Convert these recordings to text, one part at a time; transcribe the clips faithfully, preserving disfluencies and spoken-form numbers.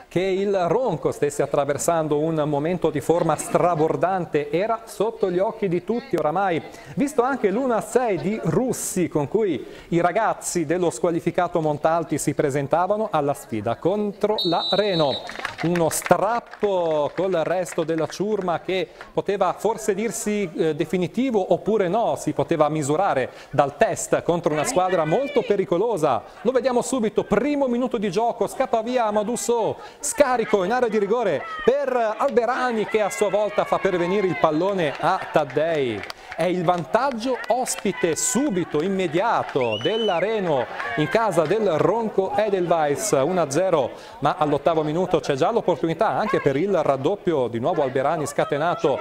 che il Ronco stesse attraversando un momento di forma strabordante era sotto gli occhi di tutti oramai, visto anche l'uno a sei di Russi con cui i ragazzi dello squalificato Montalti si presentavano alla sfida contro la Reno. Uno strappo col resto della ciurma che poteva forse dirsi eh, definitivo oppure no, si poteva misurare dal test contro una squadra molto pericolosa. Lo vediamo subito, primo minuto di gioco, scappa via Amadou Sow, scarico in area di rigore per Alberani che a sua volta fa pervenire il pallone a Taddei. È il vantaggio ospite subito, immediato della Reno in casa del Ronco Edelweiss, uno a zero, ma all'ottavo minuto c'è già l'opportunità anche per il raddoppio, di nuovo Alberani scatenato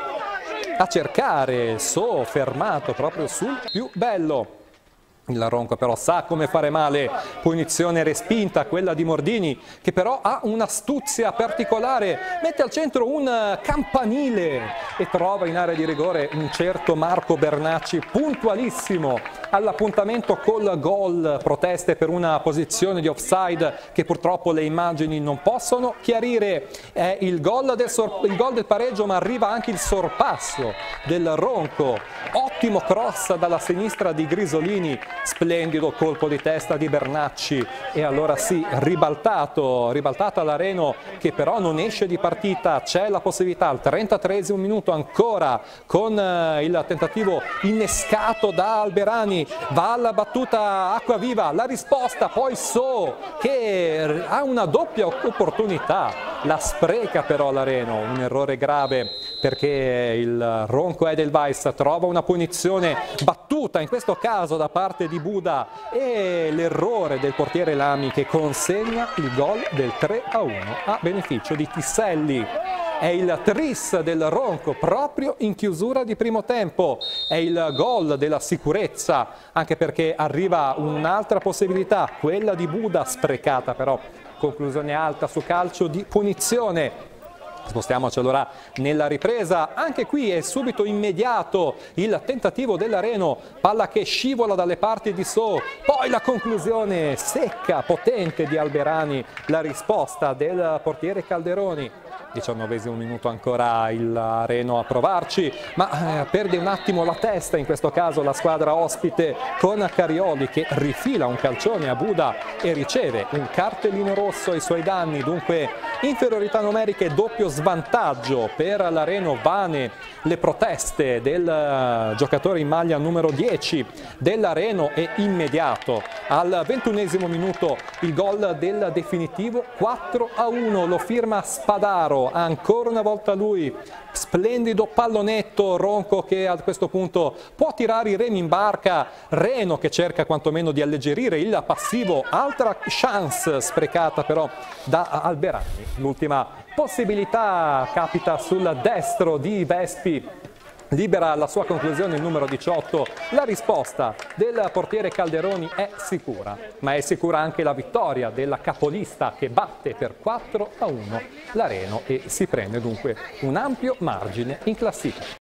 a cercare Sow, fermato proprio sul più bello. Il Ronco però sa come fare male, punizione respinta, quella di Mordini, che però ha un'astuzia particolare, mette al centro un campanile e trova in area di rigore un certo Marco Bernacci, puntualissimo all'appuntamento col gol. Proteste per una posizione di offside che purtroppo le immagini non possono chiarire. È il gol del, il gol del pareggio, ma arriva anche il sorpasso del Ronco. Ottimo cross dalla sinistra di Grisolini, splendido colpo di testa di Bernacci e allora sì, ribaltato, ribaltata la Reno che però non esce di partita. C'è la possibilità al trentatreesimo minuto ancora con il tentativo innescato da Alberani, va alla battuta Acquaviva, la risposta poi Sow che ha una doppia opportunità, la spreca però la Reno, un errore grave perché il Ronco Edelweiss trova una punizione battuta in questo caso da parte di Buda e l'errore del portiere Lami che consegna il gol del tre a uno a beneficio di Tisselli. È il tris del Ronco proprio in chiusura di primo tempo, è il gol della sicurezza, anche perché arriva un'altra possibilità, quella di Buda sprecata però, conclusione alta su calcio di punizione. Spostiamoci allora nella ripresa, anche qui è subito immediato il tentativo della Reno, palla che scivola dalle parti di Sow, poi la conclusione secca, potente di Alberani, la risposta del portiere Calderoni. diciannovesimo minuto ancora il Reno a provarci, ma eh, perde un attimo la testa in questo caso la squadra ospite con Carioli che rifila un calcione a Buda e riceve un cartellino rosso ai suoi danni, dunque inferiorità numerica e doppio svantaggio per la Reno. Vane le proteste del giocatore in maglia numero dieci della Reno e immediato al ventunesimo minuto il gol del definitivo quattro a uno, lo firma Spadaro, ancora una volta lui, splendido pallonetto, Ronco che a questo punto può tirare i remi in barca, Reno che cerca quantomeno di alleggerire il passivo, altra chance sprecata però da Alberani. L'ultima possibilità capita sul destro di Vespi, libera la sua conclusione il numero diciotto, la risposta del portiere Calderoni è sicura, ma è sicura anche la vittoria della capolista che batte per quattro a uno la Reno e si prende dunque un ampio margine in classifica.